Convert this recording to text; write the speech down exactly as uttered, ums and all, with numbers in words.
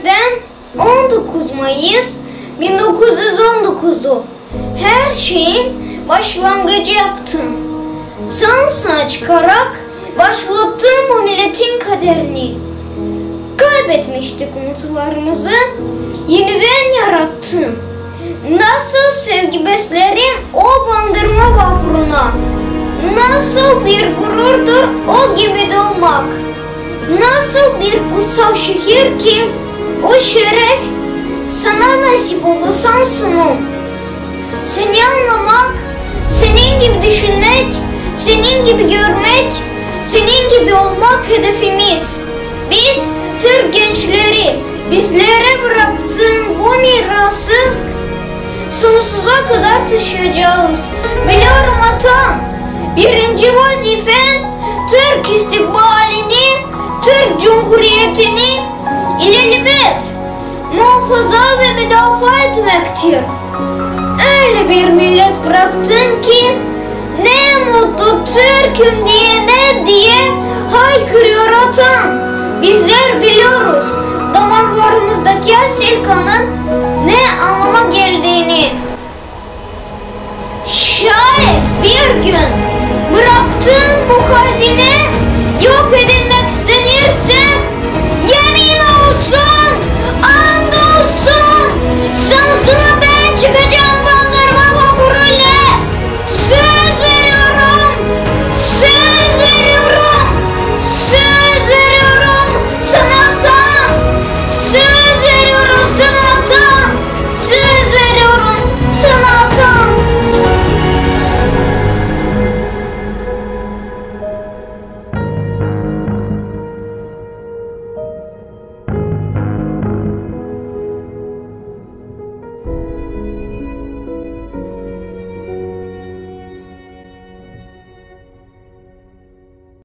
günlerden on dokuz Mayıs bin dokuz yüz on dokuzu her şeyin başlangıcı yaptım. Samsun'a çıkarak başlattım bu milletin kaderini. Kaybetmiştik umutlarımızı, yeniden yarattım. Nasıl sevgi beslerim o bandırma vapuruna. Nasıl bir gururdur o gemide olmak. Nasıl bir kutsal şehir ki o şeref sana nasip oldu Samsun'um. Seni anlamak, senin gibi düşünmek, senin gibi görmek, senin gibi olmak hedefimiz. Biz Türk gençleri bizlere bıraktığın bu mirası sonsuza kadar taşıyacağız. Biliyorum atam, birinci vazifen Türk istikbalini, Türk Cumhuriyeti'ni ilelebet muhafaza ve müdafaa etmektir. Öyle bir millet bıraktın ki ne mutlu Türk'üm diye ne diye haykırıyor atam. Bizler biliyoruz damarlarımızdaki asil kanın ne anlama geldiğini. Şayet bir gün bıraktığın bu hazine